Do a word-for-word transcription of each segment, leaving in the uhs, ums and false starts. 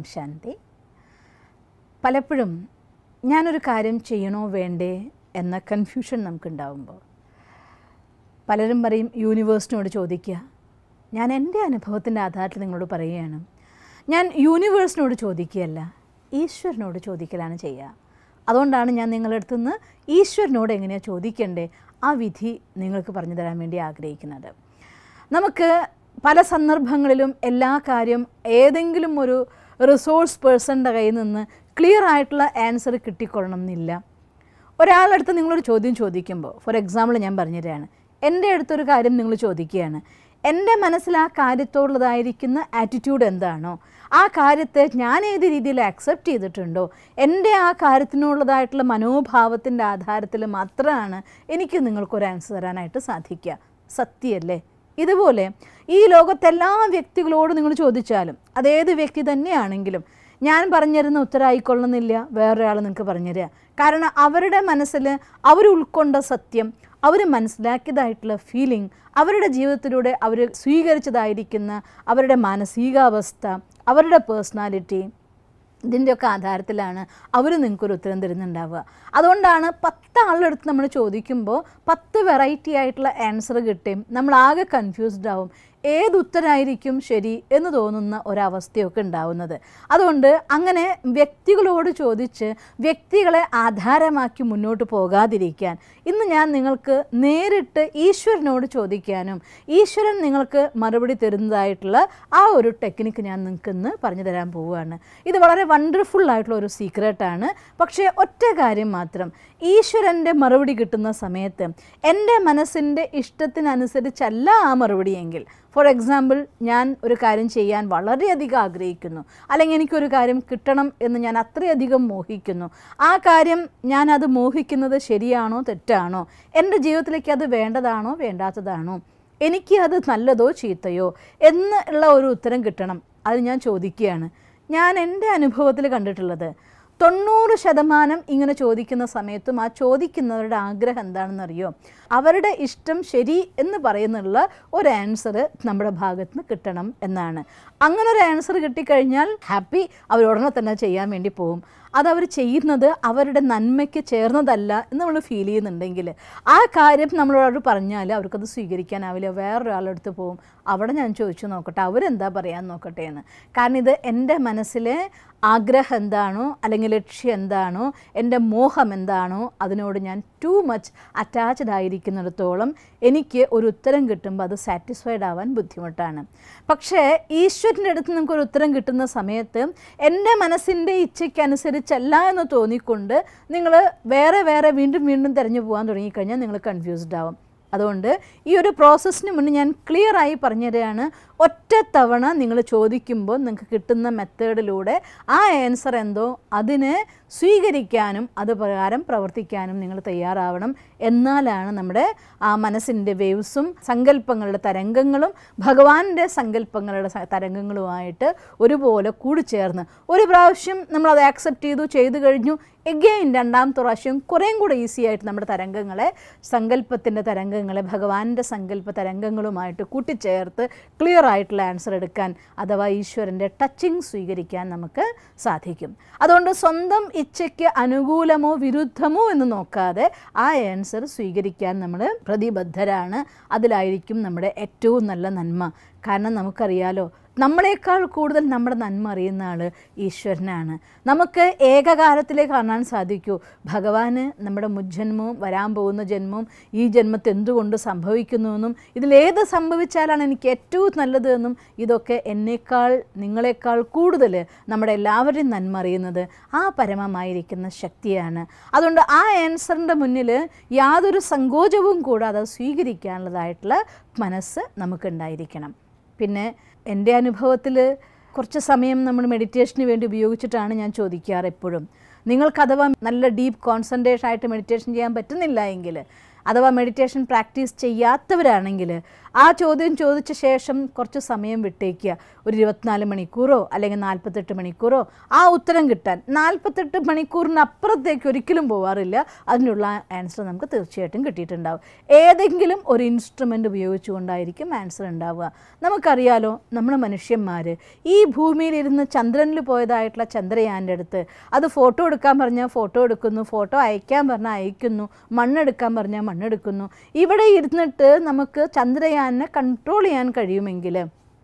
ഓം ശാന്തി. പലപ്പോഴും ഞാനൊരു കാര്യം ചെയ്യണോ വേണ്ടേ എന്ന കൺഫ്യൂഷൻ നമുക്കുണ്ടാവുമ്പോൾ പലരും പറയും യൂണിവേഴ്സിനോട് ചോദിക്കുക. ഞാൻ എൻ്റെ അനുഭവത്തിൻ്റെ ആധാരത്തിൽ നിങ്ങളോട് പറയുകയാണ്, ഞാൻ യൂണിവേഴ്സിനോട് ചോദിക്കുകയല്ല, ഈശ്വരനോട് ചോദിക്കലാണ് ചെയ്യുക. അതുകൊണ്ടാണ് ഞാൻ നിങ്ങളുടെ അടുത്തു നിന്ന് ഈശ്വരനോട് എങ്ങനെയാണ് ചോദിക്കേണ്ടേ ആ വിധി നിങ്ങൾക്ക് പറഞ്ഞു തരാൻ വേണ്ടി ആഗ്രഹിക്കുന്നത്. നമുക്ക് പല സന്ദർഭങ്ങളിലും എല്ലാ കാര്യം ഏതെങ്കിലും ഒരു റിസോഴ്സ് പേഴ്സണിൻ്റെ കയ്യിൽ നിന്ന് ക്ലിയർ ആയിട്ടുള്ള ആൻസർ കിട്ടിക്കൊള്ളണം എന്നില്ല. ഒരാളുടെ അടുത്ത് നിങ്ങളൊരു ചോദ്യം ചോദിക്കുമ്പോൾ, ഫോർ എക്സാമ്പിൾ ഞാൻ പറഞ്ഞുതരാണ്, എൻ്റെ അടുത്തൊരു കാര്യം നിങ്ങൾ ചോദിക്കുകയാണ്, എൻ്റെ മനസ്സിൽ ആ കാര്യത്തോടുള്ളതായിരിക്കുന്ന ആറ്റിറ്റ്യൂഡ് എന്താണോ, ആ കാര്യത്തെ ഞാൻ ഏത് രീതിയിൽ ആക്സെപ്റ്റ് ചെയ്തിട്ടുണ്ടോ, എൻ്റെ ആ കാര്യത്തിനുള്ളതായിട്ടുള്ള മനോഭാവത്തിൻ്റെ ആധാരത്തിൽ മാത്രമാണ് എനിക്ക് നിങ്ങൾക്കൊരു ആൻസർ തരാനായിട്ട് സാധിക്കുക. സത്യമല്ലേ? ഇതുപോലെ ഈ ലോകത്തെല്ലാ വ്യക്തികളോടും നിങ്ങൾ ചോദിച്ചാലും അതേത് വ്യക്തി തന്നെയാണെങ്കിലും ഞാൻ പറഞ്ഞിരുന്ന ഉത്തരമായിക്കൊള്ളുന്നില്ല വേറൊരാൾ നിങ്ങൾക്ക് പറഞ്ഞുതരിക. കാരണം അവരുടെ മനസ്സിൽ അവർ ഉൾക്കൊണ്ട സത്യം, അവർ മനസ്സിലാക്കിയതായിട്ടുള്ള ഫീലിംഗ്, അവരുടെ ജീവിതത്തിലൂടെ അവർ സ്വീകരിച്ചതായിരിക്കുന്ന അവരുടെ മാനസികാവസ്ഥ, അവരുടെ പേഴ്സണാലിറ്റി, ഇതിൻ്റെയൊക്കെ ആധാരത്തിലാണ് അവർ നിങ്ങൾക്കൊരു ഉത്തരം തരുന്നുണ്ടാവുക. അതുകൊണ്ടാണ് പത്ത് ആളുടെ അടുത്ത് നമ്മൾ ചോദിക്കുമ്പോൾ പത്ത് വെറൈറ്റി ആയിട്ടുള്ള ആൻസർ കിട്ടും. നമ്മളാകെ കൺഫ്യൂസ്ഡ് ആവും, ഏത് ഉത്തരമായിരിക്കും ശരി എന്ന് തോന്നുന്ന ഒരവസ്ഥയൊക്കെ ഉണ്ടാവുന്നത്. അതുകൊണ്ട് അങ്ങനെ വ്യക്തികളോട് ചോദിച്ച് വ്യക്തികളെ ആധാരമാക്കി മുന്നോട്ട് പോകാതിരിക്കാൻ ഇന്ന് ഞാൻ നിങ്ങൾക്ക് നേരിട്ട് ഈശ്വരനോട് ചോദിക്കാനും ഈശ്വരൻ നിങ്ങൾക്ക് മറുപടി തരുന്നതായിട്ടുള്ള ആ ഒരു ടെക്നിക്ക് ഞാൻ നിങ്ങൾക്ക് ഇന്ന് പറഞ്ഞു തരാൻ പോവുകയാണ്. ഇത് വളരെ വണ്ടർഫുൾ ആയിട്ടുള്ള ഒരു സീക്രട്ടാണ്. പക്ഷേ ഒറ്റ കാര്യം മാത്രം, ഈശ്വരൻ്റെ മറുപടി കിട്ടുന്ന സമയത്ത് എൻ്റെ മനസ്സിൻ്റെ ഇഷ്ടത്തിനനുസരിച്ചല്ല ആ മറുപടിയെങ്കിൽ, ഫോർ എക്സാമ്പിൾ ഞാൻ ഒരു കാര്യം ചെയ്യാൻ വളരെയധികം ആഗ്രഹിക്കുന്നു, അല്ലെങ്കിൽ എനിക്കൊരു കാര്യം കിട്ടണം എന്ന് ഞാൻ അത്രയധികം മോഹിക്കുന്നു, ആ കാര്യം ഞാൻ അത് മോഹിക്കുന്നത് ശരിയാണോ തെറ്റാണോ, എൻ്റെ ജീവിതത്തിലേക്ക് അത് വേണ്ടതാണോ വേണ്ടാത്തതാണോ, എനിക്ക് അത് നല്ലതോ ചീത്തയോ എന്നുള്ള ഒരു ഉത്തരം കിട്ടണം. അത് ഞാൻ ചോദിക്കുകയാണ്. ഞാൻ എൻ്റെ അനുഭവത്തിൽ കണ്ടിട്ടുള്ളത് തൊണ്ണൂറ് ശതമാനം ഇങ്ങനെ ചോദിക്കുന്ന സമയത്തും ആ ചോദിക്കുന്നവരുടെ ആഗ്രഹം എന്താണെന്നറിയോ, അവരുടെ ഇഷ്ടം ശരി എന്ന് പറയുന്നുള്ള ഒരു ആൻസർ നമ്മുടെ ഭാഗത്ത് നിന്ന് കിട്ടണം എന്നാണ്. അങ്ങനെ ഒരു ആൻസർ കിട്ടിക്കഴിഞ്ഞാൽ ഹാപ്പി, അവർ ഉടനെ തന്നെ ചെയ്യാൻ വേണ്ടി പോകും. അതവർ ചെയ്യുന്നത് അവരുടെ നന്മയ്ക്ക് ചേർന്നതല്ല എന്ന് നമ്മൾ ഫീൽ ചെയ്യുന്നുണ്ടെങ്കിൽ ആ കാര്യം നമ്മളോട് പറഞ്ഞാൽ അവർക്കത് സ്വീകരിക്കാനാവില്ല, വേറൊരാളുടെ അടുത്ത് പോകും. അവിടെ ഞാൻ ചോദിച്ചു നോക്കട്ടെ അവരെന്താ പറയാൻ നോക്കട്ടെ എന്ന്. കാരണം ഇത് എൻ്റെ മനസ്സിലെ ആഗ്രഹം എന്താണോ അല്ലെങ്കിൽ ലക്ഷ്യം എന്താണോ, എൻ്റെ മോഹം എന്താണോ, അതിനോട് ഞാൻ ടു മച്ച് അറ്റാച്ച്ഡ് ആയിരിക്കുന്നിടത്തോളം എനിക്ക് ഒരു ഉത്തരം കിട്ടുമ്പോൾ അത് സാറ്റിസ്ഫൈഡ് ആവാൻ ബുദ്ധിമുട്ടാണ്. പക്ഷേ ഈശ്വരൻ്റെ അടുത്ത് നിങ്ങൾക്കൊരു ഉത്തരം കിട്ടുന്ന സമയത്ത് എൻ്റെ മനസ്സിൻ്റെ ഇച്ഛയ്ക്കനുസരിച്ചല്ല എന്ന് തോന്നിക്കൊണ്ട് നിങ്ങൾ വേറെ വേറെ വീണ്ടും വീണ്ടും തിരഞ്ഞു പോകാൻ തുടങ്ങിക്കഴിഞ്ഞാൽ നിങ്ങൾ കൺഫ്യൂസ്ഡ് ആവും. അതുകൊണ്ട് ഈ ഒരു പ്രോസസ്സിന് മുന്നേ ഞാൻ ക്ലിയറായി പറഞ്ഞുതരാണ്, ഒറ്റ തവണ നിങ്ങൾ ചോദിക്കുമ്പോൾ നിങ്ങൾക്ക് കിട്ടുന്ന മെത്തേഡിലൂടെ ആ ആൻസർ എന്തോ അതിനെ സ്വീകരിക്കാനും അത് പ്രകാരം പ്രവർത്തിക്കാനും നിങ്ങൾ തയ്യാറാവണം. എന്നാലാണ് നമ്മുടെ ആ മനസ്സിൻ്റെ വേവ്സും സങ്കല്പങ്ങളുടെ തരംഗങ്ങളും ഭഗവാന്റെ സങ്കല്പങ്ങളുടെ തരംഗങ്ങളുമായിട്ട് ഒരുപോലെ കൂടിച്ചേർന്ന് ഒരു പ്രാവശ്യം നമ്മളത് ആക്സെപ്റ്റ് ചെയ്തു ചെയ്തു കഴിഞ്ഞു, എഗെയിൻ രണ്ടാമത്തെ പ്രാവശ്യം കുറേയും കൂടെ ഈസി ആയിട്ട് നമ്മുടെ തരംഗങ്ങളെ, സങ്കല്പത്തിൻ്റെ തരംഗങ്ങളെ ഭഗവാന്റെ സങ്കല്പ തരംഗങ്ങളുമായിട്ട് കൂട്ടിച്ചേർത്ത് ക്ലിയർ ആയിട്ടുള്ള ആൻസർ എടുക്കാൻ അഥവാ ഈശ്വരൻ്റെ ടച്ചിങ് സ്വീകരിക്കാൻ നമുക്ക് സാധിക്കും. അതുകൊണ്ട് സ്വന്തം ഇച്ഛയ്ക്ക് അനുകൂലമോ വിരുദ്ധമോ എന്ന് നോക്കാതെ ആ ആൻസർ സ്വീകരിക്കാൻ നമ്മൾ പ്രതിബദ്ധരാണ്. അതിലായിരിക്കും നമ്മുടെ ഏറ്റവും നല്ല നന്മ. കാരണം നമുക്കറിയാലോ, നമ്മളെക്കാൾ കൂടുതൽ നമ്മുടെ നന്മ അറിയുന്ന ആൾ ഈശ്വരനാണ്. നമുക്ക് ഏകകാലത്തിലേക്ക് കാണാൻ സാധിക്കൂ ഭഗവാന് നമ്മുടെ മുജ്ജന്മവും വരാൻ പോകുന്ന ജന്മവും ഈ ജന്മത്തെ എന്തുകൊണ്ട് സംഭവിക്കുന്നുവെന്നും ഇതിലേത് സംഭവിച്ചാലാണ് എനിക്ക് ഏറ്റവും നല്ലത് എന്നും ഇതൊക്കെ എന്നേക്കാൾ നിങ്ങളെക്കാൾ കൂടുതൽ നമ്മുടെ എല്ലാവരുടെയും നന്മ അറിയുന്നത് ആ പരമമായിരിക്കുന്ന ശക്തിയാണ്. അതുകൊണ്ട് ആ ആൻസറിൻ്റെ മുന്നിൽ യാതൊരു സങ്കോചവും കൂടാതെ സ്വീകരിക്കാനുള്ളതായിട്ടുള്ള മനസ്സ് നമുക്കുണ്ടായിരിക്കണം. പിന്നെ എൻ്റെ അനുഭവത്തിൽ കുറച്ച് സമയം നമ്മൾ മെഡിറ്റേഷന് വേണ്ടി ഉപയോഗിച്ചിട്ടാണ് ഞാൻ ചോദിക്കാറ് എപ്പോഴും. നിങ്ങൾക്ക് അഥവാ നല്ല ഡീപ്പ് കോൺസെൻട്രേഷൻ ആയിട്ട് മെഡിറ്റേഷൻ ചെയ്യാൻ പറ്റുന്നില്ല എങ്കിൽ, അഥവാ മെഡിറ്റേഷൻ പ്രാക്ടീസ് ചെയ്യാത്തവരാണെങ്കിൽ ആ ചോദ്യം ചോദിച്ച ശേഷം കുറച്ച് സമയം വിട്ടേക്കുക, ഒരു ഇരുപത്തിനാല് മണിക്കൂറോ അല്ലെങ്കിൽ നാൽപ്പത്തെട്ട് മണിക്കൂറോ ആ ഉത്തരം കിട്ടാൻ. നാൽപ്പത്തെട്ട് മണിക്കൂറിനപ്പുറത്തേക്ക് ഒരിക്കലും പോകാറില്ല. അതിനുള്ള ആൻസർ നമുക്ക് തീർച്ചയായിട്ടും കിട്ടിയിട്ടുണ്ടാവും. ഏതെങ്കിലും ഒരു ഇൻസ്ട്രുമെൻ്റ് ഉപയോഗിച്ചുകൊണ്ടായിരിക്കും ആൻസർ ഉണ്ടാവുക. നമുക്കറിയാലോ, നമ്മൾ മനുഷ്യന്മാർ ഈ ഭൂമിയിലിരുന്ന് ചന്ദ്രനിൽ പോയതായിട്ടുള്ള ചന്ദ്രയാൻ്റെ അടുത്ത് അത് ഫോട്ടോ എടുക്കാൻ പറഞ്ഞാൽ ഫോട്ടോ എടുക്കുന്നു, ഫോട്ടോ അയക്കാൻ പറഞ്ഞാൽ അയക്കുന്നു, മണ്ണെടുക്കാൻ പറഞ്ഞാൽ മണ്ണെടുക്കുന്നു. ഇവിടെ ഇരുന്നിട്ട് നമുക്ക് ചന്ദ്രയാനെ കൺട്രോൾ ചെയ്യാൻ കഴിയുമെങ്കിൽ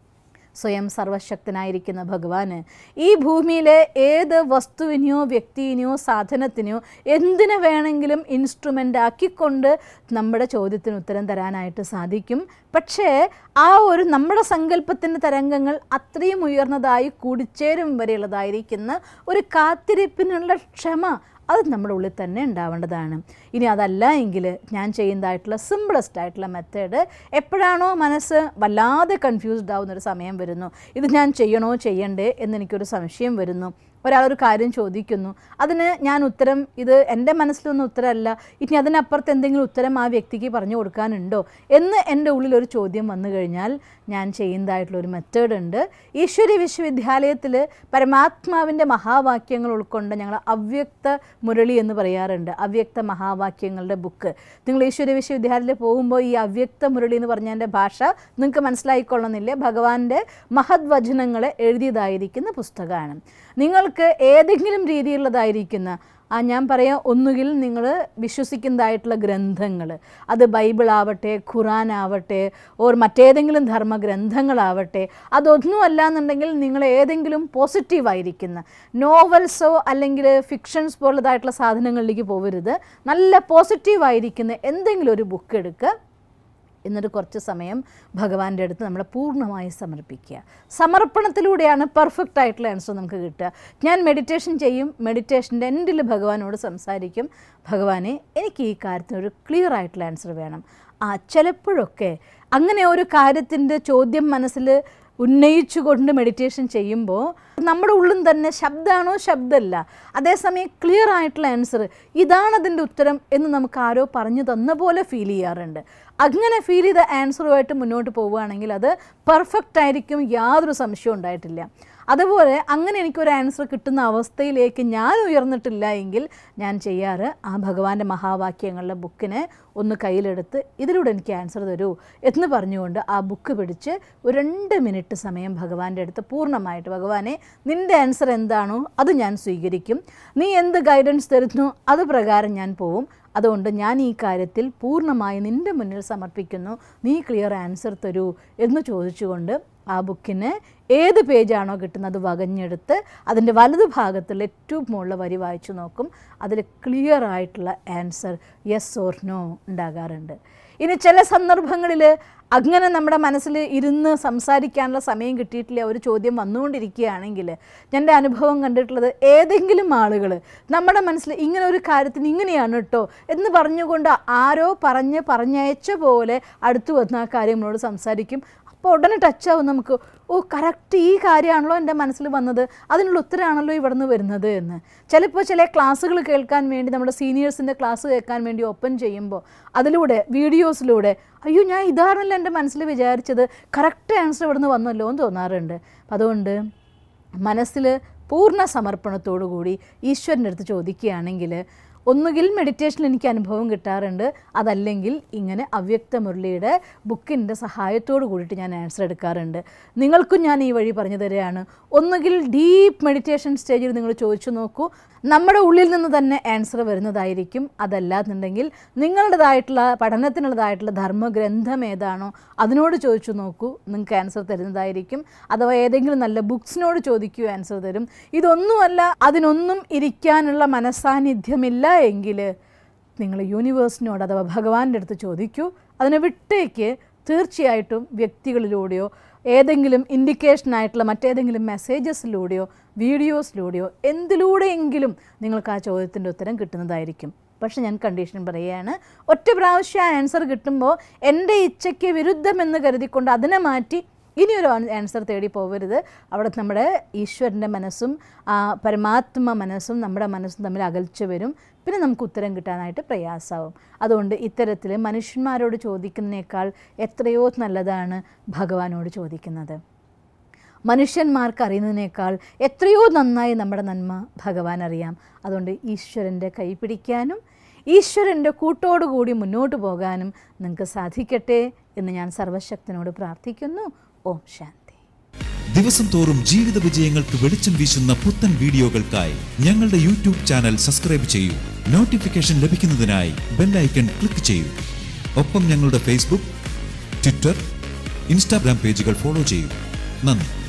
സ്വയം സർവശക്തനായിരിക്കുന്ന ഭഗവാന് ഈ ഭൂമിയിലെ ഏത് വസ്തുവിനെയോ വ്യക്തിനെയോ സാധനത്തിനെയോ എന്തിനു വേണമെങ്കിലും ഇൻസ്ട്രുമെൻ്റ് ആക്കിക്കൊണ്ട് നമ്മുടെ ചോദ്യത്തിന് ഉത്തരം തരാനായിട്ട് സാധിക്കും. പക്ഷേ ആ ഒരു നമ്മുടെ സങ്കല്പത്തിൻ്റെ തരംഗങ്ങൾ അത്രയും ഉയർന്നതായി കൂടിച്ചേരും വരെയുള്ളതായിരിക്കുന്ന ഒരു കാത്തിരിപ്പിനുള്ള ക്ഷമ അത് നമ്മുടെ ഉള്ളിൽ തന്നെ ഉണ്ടാവേണ്ടതാണ്. ഇനി അതല്ല എങ്കിൽ ഞാൻ ചെയ്യുന്നതായിട്ടുള്ള സിമ്പിളസ്റ്റ് ആയിട്ടുള്ള മെത്തേഡ്, എപ്പോഴാണോ മനസ്സ് വല്ലാതെ കൺഫ്യൂസ്ഡ് ആവുന്നൊരു സമയം വരുന്നു, ഇത് ഞാൻ ചെയ്യണോ ചെയ്യണ്ടേ എന്നെനിക്കൊരു സംശയം വരുന്നു, ഒരാളൊരു കാര്യം ചോദിക്കുന്നു, അതിന് ഞാൻ ഉത്തരം ഇത് എൻ്റെ മനസ്സിലൊന്നും ഉത്തരമല്ല, ഇനി അതിനപ്പുറത്ത് എന്തെങ്കിലും ഉത്തരം ആ വ്യക്തിക്ക് പറഞ്ഞു കൊടുക്കാനുണ്ടോ എന്ന് എൻ്റെ ഉള്ളിലൊരു ചോദ്യം വന്നു കഴിഞ്ഞാൽ ഞാൻ ചെയ്യുന്നതായിട്ടുള്ളൊരു മെത്തേഡ് ഉണ്ട്. ഈശ്വരി വിശ്വവിദ്യാലയത്തിൽ പരമാത്മാവിൻ്റെ മഹാവാക്യങ്ങൾ ഉൾക്കൊണ്ട് ഞങ്ങൾ അവ്യക്ത മുരളി എന്ന് പറയാറുണ്ട്. അവ്യക്ത മഹാവാക്യങ്ങളുടെ ബുക്ക് നിങ്ങൾ ഈശ്വരി വിശ്വവിദ്യാലയത്തിൽ പോകുമ്പോൾ ഈ അവ്യക്ത മുരളി എന്ന് പറഞ്ഞതിൻ്റെ ഭാഷ നിങ്ങൾക്ക് മനസ്സിലായിക്കൊള്ളുന്നില്ല. ഭഗവാന്റെ മഹത് വചനങ്ങളെ എഴുതിയതായിരിക്കുന്ന പുസ്തകമാണ്. നിങ്ങൾക്ക് ഏതെങ്കിലും രീതിയിലുള്ളതായിരിക്കുന്ന ആ ഞാൻ പറയാം, ഒന്നുകിൽ നിങ്ങൾ വിശ്വസിക്കുന്നതായിട്ടുള്ള ഗ്രന്ഥങ്ങൾ, അത് ബൈബിളാവട്ടെ, ഖുറാനാവട്ടെ, ഓർ മറ്റേതെങ്കിലും ധർമ്മഗ്രന്ഥങ്ങളാവട്ടെ, അതൊന്നും അല്ലാന്നുണ്ടെങ്കിൽ നിങ്ങൾ ഏതെങ്കിലും പോസിറ്റീവായിരിക്കുന്ന നോവൽസോ അല്ലെങ്കിൽ ഫിക്ഷൻസ് പോലുള്ളതായിട്ടുള്ള സാധനങ്ങളിലേക്ക് പോകരുത്. നല്ല പോസിറ്റീവായിരിക്കുന്ന എന്തെങ്കിലും ഒരു ബുക്ക് എടുക്കുക. എന്നിട്ട് കുറച്ച് സമയം ഭഗവാന്റെ അടുത്ത് നമ്മളെ പൂർണ്ണമായി സമർപ്പിക്കുക. സമർപ്പണത്തിലൂടെയാണ് പെർഫെക്റ്റ് ആയിട്ടുള്ള ആൻസർ നമുക്ക് കിട്ടുക. ഞാൻ മെഡിറ്റേഷൻ ചെയ്യും, മെഡിറ്റേഷൻ്റെ എൻഡിൽ ഭഗവാനോട് സംസാരിക്കും, ഭഗവാനെ എനിക്ക് ഈ കാര്യത്തിന് ഒരു ക്ലിയർ ആയിട്ടുള്ള ആൻസർ വേണം. ആ ചിലപ്പോഴൊക്കെ അങ്ങനെ ഒരു കാര്യത്തിൻ്റെ ചോദ്യം മനസ്സിൽ ഉന്നയിച്ചുകൊണ്ട് മെഡിറ്റേഷൻ ചെയ്യുമ്പോൾ നമ്മുടെ ഉള്ളിൽ തന്നെ ശബ്ദമാണോ ശബ്ദമല്ല, അതേസമയം ക്ലിയർ ആയിട്ടുള്ള ആൻസർ ഇതാണതിൻ്റെ ഉത്തരം എന്ന് നമുക്ക് ആരോ പറഞ്ഞു തന്ന പോലെ ഫീൽ ചെയ്യാറുണ്ട്. അങ്ങനെ ഫീൽ ചെയ്ത ആൻസറുമായിട്ട് മുന്നോട്ട് പോവുകയാണെങ്കിൽ അത് പെർഫെക്റ്റ് ആയിരിക്കും, യാതൊരു സംശയവും ഉണ്ടായിട്ടില്ല. അതുപോലെ അങ്ങനെ എനിക്കൊരു ആൻസർ കിട്ടുന്ന അവസ്ഥയിലേക്ക് ഞാൻ ഉയർന്നിട്ടില്ല എങ്കിൽ ഞാൻ ചെയ്യാറ് ആ ഭഗവാന്റെ മഹാവാക്യങ്ങളുടെ ബുക്കിനെ ഒന്ന് കയ്യിലെടുത്ത് ഇതിലൂടെ എനിക്ക് ആൻസർ തരൂ എന്ന് പറഞ്ഞുകൊണ്ട് ആ ബുക്ക് പിടിച്ച് ഒരു രണ്ട് മിനിറ്റ് സമയം ഭഗവാന്റെ അടുത്ത് പൂർണ്ണമായിട്ട്, ഭഗവാനെ നിൻ്റെ ആൻസർ എന്താണോ അത് ഞാൻ സ്വീകരിക്കും, നീ എന്ത് ഗൈഡൻസ് തരുന്നു അത് പ്രകാരം ഞാൻ പോവും, അതുകൊണ്ട് ഞാൻ ഈ കാര്യത്തിൽ പൂർണ്ണമായി നിൻ്റെ മുന്നിൽ സമർപ്പിക്കുന്നു, നീ ക്ലിയർ ആൻസർ തരൂ എന്ന് ചോദിച്ചുകൊണ്ട് ആ ബുക്കിന് ഏത് പേജാണോ കിട്ടുന്നത് അത് വകഞ്ഞെടുത്ത് അതിൻ്റെ വലതു ഭാഗത്തുള്ള ഏറ്റവും മുകളിൽ വരി വായിച്ചു നോക്കും. അതിൽ ക്ലിയർ ആയിട്ടുള്ള ആൻസർ യെസ് ഓർ നോ ഉണ്ടാകാറുണ്ട്. ഇനി ചില സന്ദർഭങ്ങളിൽ അങ്ങനെ നമ്മുടെ മനസ്സിൽ ഇരുന്ന് സംസാരിക്കാനുള്ള സമയം കിട്ടിയിട്ടില്ല, ഒരു ചോദ്യം വന്നുകൊണ്ടിരിക്കുകയാണെങ്കിൽ എൻ്റെ അനുഭവം കണ്ടിട്ടുള്ളത് ഏതെങ്കിലും ആളുകൾ നമ്മുടെ മനസ്സിൽ ഇങ്ങനെ ഒരു കാര്യത്തിന് ഇങ്ങനെയാണ് കേട്ടോ എന്ന് പറഞ്ഞുകൊണ്ട് ആരോ പറഞ്ഞ് പറഞ്ഞയച്ച പോലെ അടുത്ത് വന്ന് ആ കാര്യം നമ്മളോട് സംസാരിക്കും. അപ്പോൾ ഉടനെ ടച്ചാവും നമുക്ക്, ഓ കറക്റ്റ് ഈ കാര്യമാണല്ലോ എൻ്റെ മനസ്സിൽ വന്നത്, അതിനുള്ള ഉത്തരമാണല്ലോ ഇവിടെ നിന്ന് വരുന്നത് എന്ന്. ചിലപ്പോൾ ചില ക്ലാസ്സുകൾ കേൾക്കാൻ വേണ്ടി നമ്മുടെ സീനിയേഴ്സിൻ്റെ ക്ലാസ് കേൾക്കാൻ വേണ്ടി ഓപ്പൺ ചെയ്യുമ്പോൾ അതിലൂടെ വീഡിയോസിലൂടെ അയ്യോ ഞാൻ ഇതാണല്ലോ എൻ്റെ മനസ്സിൽ വിചാരിച്ചത്, കറക്റ്റ് ആൻസർ ഇവിടെ നിന്ന് വന്നല്ലോ എന്ന് തോന്നാറുണ്ട്. അതുകൊണ്ട് മനസ്സിൽ പൂർണ്ണ സമർപ്പണത്തോടു കൂടി ഈശ്വരൻ്റെ അടുത്ത് ചോദിക്കുകയാണെങ്കിൽ ഒന്നുകിൽ മെഡിറ്റേഷനിൽ എനിക്ക് അനുഭവം കിട്ടാറുണ്ട്, അതല്ലെങ്കിൽ ഇങ്ങനെ അവ്യക്ത മുരളിയുടെ ബുക്കിൻ്റെ സഹായത്തോട് കൂടിയിട്ട് ഞാൻ ആൻസർ എടുക്കാറുണ്ട്. നിങ്ങൾക്കും ഞാൻ ഈ വഴി പറഞ്ഞു തരികയാണ്. ഒന്നുകിൽ ഡീപ്പ് മെഡിറ്റേഷൻ സ്റ്റേജിൽ നിങ്ങൾ ചോദിച്ചു നോക്കൂ, നമ്മുടെ ഉള്ളിൽ നിന്ന് തന്നെ ആൻസർ വരുന്നതായിരിക്കും. അതല്ലാന്നുണ്ടെങ്കിൽ നിങ്ങളുടേതായിട്ടുള്ള പഠനത്തിനുള്ളതായിട്ടുള്ള ധർമ്മഗ്രന്ഥം ഏതാണോ അതിനോട് ചോദിച്ചു നോക്കൂ, നിങ്ങൾക്ക് ആൻസർ തരുന്നതായിരിക്കും. അഥവാ ഏതെങ്കിലും നല്ല ബുക്സിനോട് ചോദിക്കൂ, ആൻസർ തരും. ഇതൊന്നുമല്ല, അതിനൊന്നും ഇരിക്കാനുള്ള മനസ്സാന്നിധ്യമില്ല എങ്കിൽ നിങ്ങൾ യൂണിവേഴ്സിനോട് അഥവാ ഭഗവാന്റെ അടുത്ത് ചോദിക്കൂ. അതിനെ വിട്ടേക്ക് തീർച്ചയായിട്ടും വ്യക്തികളിലൂടെയോ ഏതെങ്കിലും ഇൻഡിക്കേഷനായിട്ടുള്ള മറ്റേതെങ്കിലും മെസ്സേജസിലൂടെയോ വീഡിയോസിലൂടെയോ എന്തിലൂടെയെങ്കിലും നിങ്ങൾക്ക് ആ ചോദ്യത്തിൻ്റെ ഉത്തരം കിട്ടുന്നതായിരിക്കും. പക്ഷെ ഞാൻ കണ്ടീഷൻ പറയുകയാണ്, ഒറ്റ പ്രാവശ്യം ആൻസർ കിട്ടുമ്പോൾ എൻ്റെ ഇച്ഛയ്ക്ക് വിരുദ്ധമെന്ന് കരുതിക്കൊണ്ട് അതിനെ മാറ്റി ഇനിയൊരു ആൻസർ തേടി പോകരുത്. അവിടെ നമ്മുടെ ഈശ്വരൻ്റെ മനസ്സും ആ പരമാത്മ മനസ്സും നമ്മുടെ മനസ്സും തമ്മിൽ അകൽച്ച വരും. പിന്നെ നമുക്ക് ഉത്തരം കിട്ടാനായിട്ട് പ്രയാസമാവും. അതുകൊണ്ട് ഇത്തരത്തിൽ മനുഷ്യന്മാരോട് ചോദിക്കുന്നതിനേക്കാൾ എത്രയോ നല്ലതാണ് ഭഗവാനോട് ചോദിക്കുന്നത്. മനുഷ്യന്മാർക്ക് അറിയുന്നതിനേക്കാൾ എത്രയോ നന്നായി നമ്മുടെ നന്മ ഭഗവാൻ അറിയാം. അതുകൊണ്ട് ഈശ്വരൻ്റെ കൈ പിടിക്കാനും ഈശ്വരൻ്റെ കൂട്ടോടുകൂടി മുന്നോട്ട് പോകാനും നിങ്ങൾക്ക് സാധിക്കട്ടെ എന്ന് ഞാൻ സർവശക്തനോട് പ്രാർത്ഥിക്കുന്നു. ഓം ശാന്തി. ദിവസം തോറും ജീവിത വിജയങ്ങൾക്ക് വെളിച്ചം വീശുന്ന പുത്തൻ വീഡിയോകൾക്കായി ഞങ്ങളുടെ യൂട്യൂബ് ചാനൽ സബ്സ്ക്രൈബ് ചെയ്യൂ. നോട്ടിഫിക്കേഷൻ ലഭിക്കുന്നതിനായി ബെൽ ഐക്കൺ ക്ലിക്ക് ചെയ്യൂ. ഒപ്പം ഞങ്ങളുടെ ഫേസ്ബുക്ക്, ട്വിറ്റർ, ഇൻസ്റ്റാഗ്രാം പേജുകൾ ഫോളോ ചെയ്യൂ. നന്ദി.